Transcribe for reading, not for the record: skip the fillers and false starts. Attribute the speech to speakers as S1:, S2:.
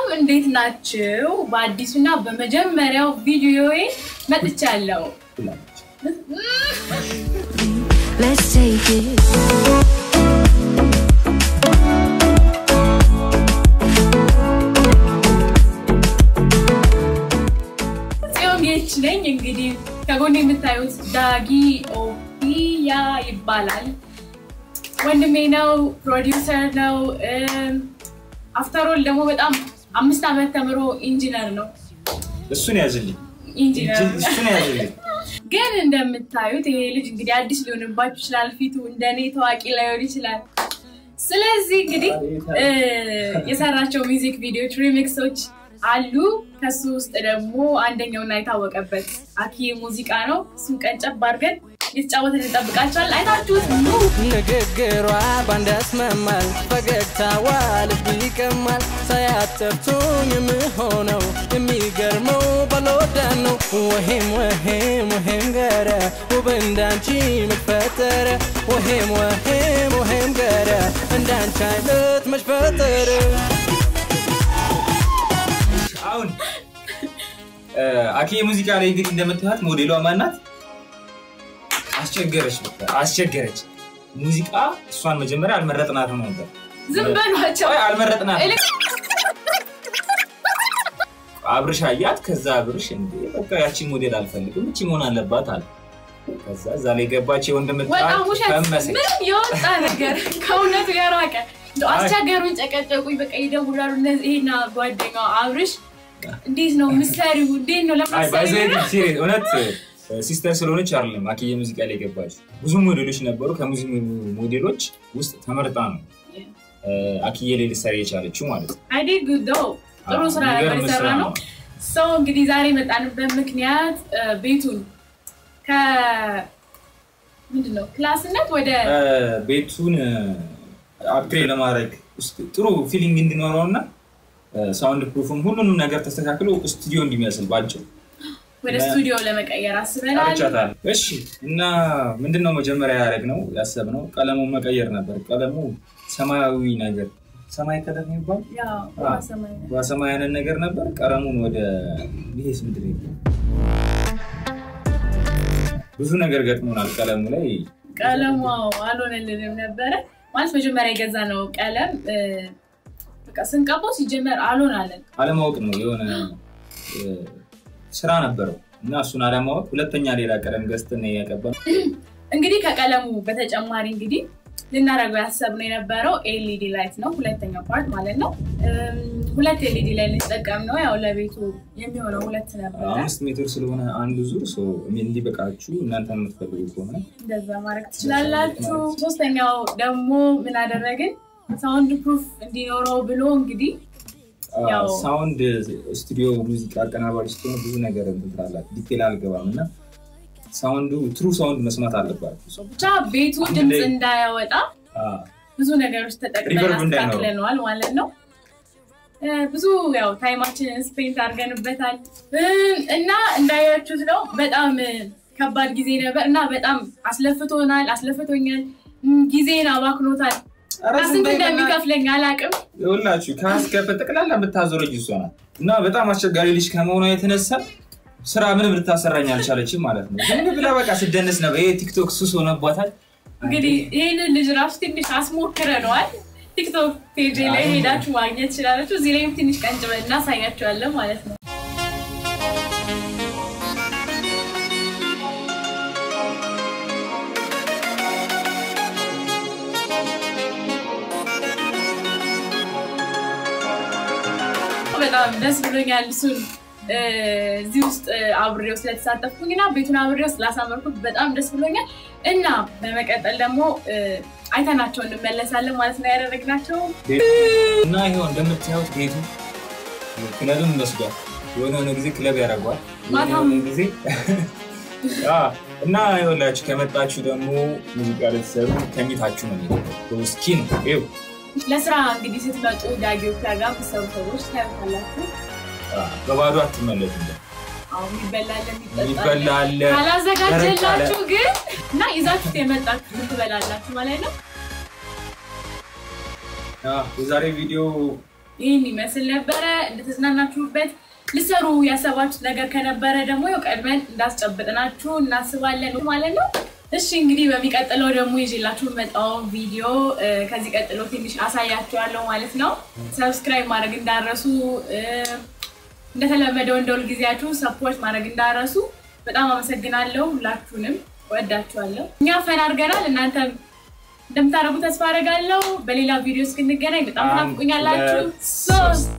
S1: ሰላም እንዴት ናችሁ በአዲሱና በመጀመሪያው ቪዲዮዬ መጥቻለሁ Let's take it ነኝ እንግዲህ ከጎኔ የምታዩት ዳጊ ኦፒያ ይባላል ወንድሜ ነው ፕሮዲዩሰር ነው አፍተር ኦል ደግሞ በጣም 5 አመት ተምሮ ኢንጂነር ነው
S2: እሱን ያዝልኝ
S1: ኢንጂነር
S2: እሱን ያዝልኝ
S1: ግን እንደምታዩት ይሄ ልጅ እንግዲህ አዲስ ሊሆንባችሁ ይችላል ፊቱ እንደኔ ታዋቂ ላይሆን ይችላል ስለዚህ እንግዲህ የሰራቸው ሚውዚክ ቪዲዮዎች ሪሚክሶች አሉ ከሱ ውስጥ ደግሞ አንደኛውና የታወቀበት አኪ ሙዚቃ ነው እሱን ቀንጨብ አድርገን የተጫወተን እንጠብቃችኋል አይታችሁት ነው
S3: ንግግሯ ባንዳስ መማል ፈገግታዋ ልብ ይቀማል ሳያጠርቱኝ የምሆነው የሚገርመው ባልወዳን ነው ወሄም ገረ ውብ እንዳንቺ መፈጠረ ወሄም ገረ እንዳንቺ አይነት መፈጠረ
S2: አሁን አኪ ሙዚቃ ላይ እንግዲህ እንደምታዩት ሞዴሏ ማናት አስቸገረች ሙዚቃ እሷን መጀመሪያ አልመረጥናትም ነበር
S1: ዝም በሏቸው
S2: አልመረጥናት አብርሽ አያት ከዛ አብርሽ እንዴ በቃ ያቺ ሞዴል አልፈልግም እቺ መሆን አለባት አለ ከዛ ዛሬ ገባች ወንድምጣ
S1: ምን ይወጣ ነገር ከእውነቱ ያራቀ አስቸገሩን ጨቀጨቁኝ በቃ ይደውላሉ እነዚህና ጓደኛው አብርሽ እንዴት ነው ምሳሪው እንዴት ነው
S2: ለማሳየው እውነት ሲስተር ስለሆነች አይደለም አኪ ሙዚቃ ላይ ገባች ብዙ ሞዴሎች ነበሩ ከሙዚቃ ሞዴሎች ውስጥ ተመርጣ ነው አኪ ላይ ልትሰራ የቻለችው ማለት ነው
S1: I did good though ጥሩ ስራ ነበር ሰራ ነው ሰው እንግዲህ ዛሬ መጣንበት ምክንያት ቤቱን ምንድነው ክላስነት ወደ
S2: ቤቱን አፕግሬድ ለማድረግ ጥሩ ፊሊንግ እንዲኖረውና ሳውንድ ፕሩፍም ሁሉንም ነገር ተስተካክሎ ስቱዲዮ እንዲመስል ባጭው
S1: ወደ ስቱዲዮ ለመቀየር አስበናል
S2: እሺ እና ምንድነው መጀመሪያ ያደረግነው ያሰብነው ቀለሙን መቀየር ነበር ቀለሙ ሰማያዊ ነገር ሰማይ ከለር ነው ይባል ያው ሰማያዊ ነገር ነበር ቀለሙን ወደ ይሄስ ምድር ብዙ ነገር ገጥሞናል ቀለሙ ላይ
S1: ቀለሙ አልሆነልንም ነበር ማለት መጀመሪያ የገዛነው ቀለም በቃ ስንቀባው ሲጀመር አልሆነልን
S2: አለማወቅ ነው የሆነ ስራ ነበርው እና እሱን አለማወቅ ሁለተኛ ሌላ ቀለም ገዝተን ያቀባን
S1: እንግዲህ ከቀለሙ በተጨማሪ እንግዲህ ልናረጋው ያሰብነው የነበረው ኤልኢዲ ላይት ነው ሁለተኛው ፓርት ማለት ነው ሁለት ኤልኢዲ ላይ ልንጠቀም ነው ያው ለቤቱ የሚሆነው ሁለት ነበር
S2: 5 ሜትር ስለሆነ አንዱ ዙር ሶ እንዲበቃችሁ እናንተ የምትፈልጉ ከሆነ
S1: እንደዛ ማድረግ ትችላላችሁ ሶስተኛው ደግሞ ምን አደረግን ሳውንድ ፕሩፍ እንዲኖረው ብሎ እንግዲህ ያው
S2: ሳውንድ ስቱዲዮ ሙዚቃ አቀናባሪ ስትሆኑ ብዙ ነገር እንትላላት ዲቴል አልገባምና ሳውንዱ ትሩ ሳውንድ መስማት አለባችሁ
S1: ብቻ ቤቱ ድምጽ እንዳያወጣ ብዙ ነገሮች ተጠቅመናል ማለት ነው ብዙ ያው ታይማችንን ስፔንድ አድርገንበታል እና እንዳያችሁት ነው በጣም ከባድ ጊዜ ነበር እና በጣም አስለፍቶኛል ጊዜን አባክኖታል አስንት እንደሚከፍለኝ አላቅም
S2: ይኸውላችሁ ካስከፈ ተቀላላ የምታዞረኝ ይሷና እና በጣም አስቸጋሪ ልጅ ከመሆኗ የተነሳ ስራ ምንም ልታሰራኝ አልቻለችም ማለት ነው ግን ብላ በቃ ሲደነስ ነበር ይሄ ቲክቶክ ሱስ ሆነባታል
S1: እንግዲህ ይሄን ልጅ ራሱ ትንሽ አስሞክረነዋል ቲክቶክ ፔጅ ላይ ሄዳችሁ ማግኘት ትችላላችሁ እዚህ ላይም ትንሽ ቀንጭበና ሳያችኋለሁ ማለት ነው በጣም ደስ ብሎኛል እሱን እዚህ ውስጥ አብሬው ስለተሳተፍኩኝና ቤቱን አብሬው ስላሳመርኩት በጣም ደስ ብሎኛል እና በመቀጠል ደግሞ አይተናቸው እንመለሳለን ማለት ነው ያደረግናቸው
S2: እና ይሄው እንደምታዩት ቤቱ ክለብም መስሏል የሆነ ጊዜ ክለብ ያደርጋል
S1: ማታም
S2: ጊዜ እና ይኸውላችሁ ከመጣችሁ ደግሞ ሙዚቃ ልትሰሩ ተኝታችሁ ነው ወስኪ ነው ይኸው
S1: ለስራ እንግዲህ ስትመጡ ዳጊው ፕሮግራም ሰዎች ታያላችሁ
S2: በባዶ አትመለሱም
S1: አው ይበላል ካላዘጋጀላችሁ ግን እና ይዛችሁት የመጣችሁ ትበላላችሁ ማለት ነው
S2: የዛሬ ቪዲዮ
S1: ይሄን ይመስል ነበር እንደተዝናናችሁበት ልሰሩ ያሰባችሁት ነገር ከነበረ ደግሞ ቀድመን እንዳስጨብጥናችሁ እናስባለን ማለት ነው እሺ እንግዲህ በሚቀጥለው ደግሞ ይዤላችሁ መጣው ቪዲዮ ከዚህ ቀጥሎ ትንሽ አሳያችኋለሁ ማለት ነው ሰብስክራይብ ማድረግ እንዳረሱ እንደተለመደው እንደው ጊዜያችሁ ሰፖርት ማድረግ እንዳረሱ በጣም አመሰግናለሁ ሁላችሁንም ወዳችኋለሁ እኛ ፈን አድርገናል እናንተ እንደምታረጉ ተስፋ አደርጋለሁ በሌላ ቪዲዮ እስክንገናኝ በጣም ታፍቁኛላችሁ